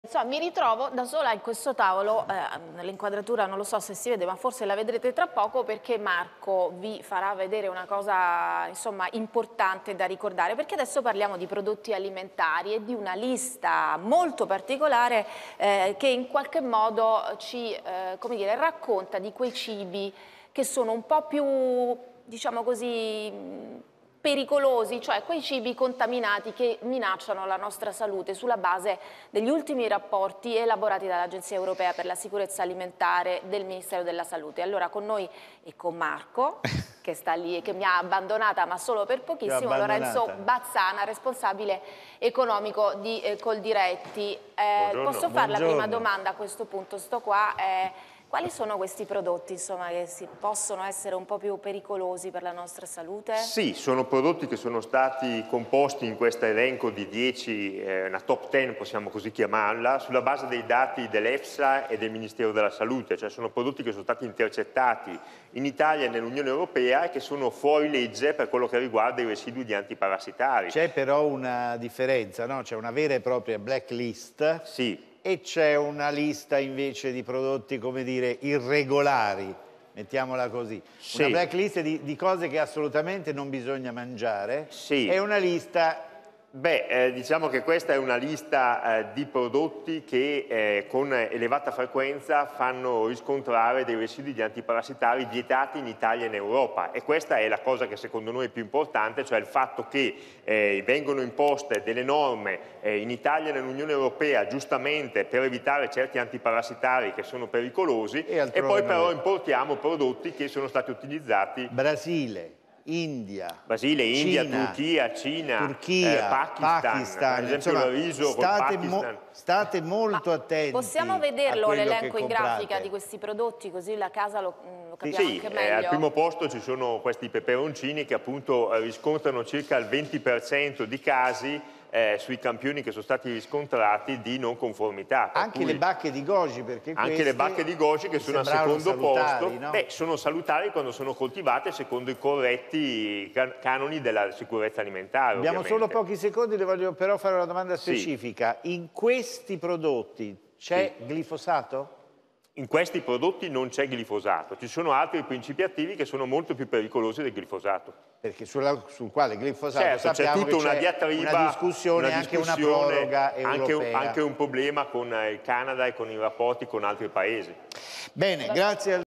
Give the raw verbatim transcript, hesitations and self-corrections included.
Insomma, mi ritrovo da sola in questo tavolo, eh, l'inquadratura non lo so se si vede, ma forse la vedrete tra poco, perché Marco vi farà vedere una cosa, insomma, importante da ricordare, perché adesso parliamo di prodotti alimentari e di una lista molto particolare eh, che in qualche modo ci, eh, come dire, racconta di quei cibi che sono un po' più, diciamo così, pericolosi, cioè quei cibi contaminati che minacciano la nostra salute sulla base degli ultimi rapporti elaborati dall'Agenzia Europea per la Sicurezza Alimentare del Ministero della Salute. Allora con noi e con Marco, che sta lì e che mi ha abbandonata ma solo per pochissimo, Lorenzo Bazzana, responsabile economico di eh, Coldiretti. Eh, posso fare la prima domanda a questo punto? Sto qua. Eh, Quali sono questi prodotti, insomma, che si possono essere un po' più pericolosi per la nostra salute? Sì, sono prodotti che sono stati composti in questo elenco di dieci, eh, una top dieci possiamo così chiamarla, sulla base dei dati dell'EFSA e del Ministero della Salute, cioè sono prodotti che sono stati intercettati in Italia e nell'Unione Europea e che sono fuori legge per quello che riguarda i residui di antiparassitari. C'è però una differenza, no? C'è una vera e propria blacklist. Sì. E c'è una lista invece di prodotti, come dire, irregolari, mettiamola così. Sì. Una blacklist di, di cose che assolutamente non bisogna mangiare. Sì. E una lista... Beh, eh, diciamo che questa è una lista eh, di prodotti che eh, con elevata frequenza fanno riscontrare dei residui di antiparassitari vietati in Italia e in Europa, e questa è la cosa che secondo noi è più importante, cioè il fatto che eh, vengono imposte delle norme eh, in Italia e nell'Unione Europea giustamente per evitare certi antiparassitari che sono pericolosi, e, e poi però importiamo prodotti che sono stati utilizzati. Brasile, India, Brasile, India, Cina, Turchia, Cina, Turchia, eh, Pakistan, Pakistan, per esempio insomma, il riso state, col Pakistan. mo state molto Ma attenti. possiamo vederlo l'elenco in comprate. grafica di questi prodotti, così la casa lo, lo capiamo Sì, anche sì, meglio? eh, al primo posto ci sono questi peperoncini che appunto riscontrano circa il venti per cento di casi eh, sui campioni che sono stati riscontrati di non conformità. Anche cui... le bacche di goji, perché Anche le bacche di goji che sono al secondo salutari, posto, no? beh, sono salutari quando sono coltivate secondo i corretti can canoni della sicurezza alimentare. Abbiamo ovviamente. solo pochi secondi, le voglio però fare una domanda Sì. specifica. In questi prodotti c'è Sì. glifosato? In questi prodotti non c'è glifosato, ci sono altri principi attivi che sono molto più pericolosi del glifosato. Perché sulla, sul quale glifosato certo, sappiamo c'è tutta che una diatriba, una discussione, una anche una discussione, proroga anche europea. un, anche un problema con il Canada e con i rapporti con altri paesi. Bene, grazie al